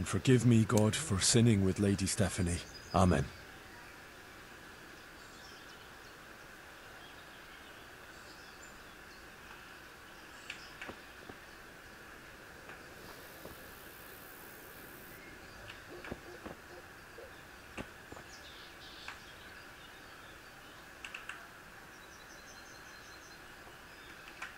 And forgive me, God, for sinning with Lady Stephanie. Amen.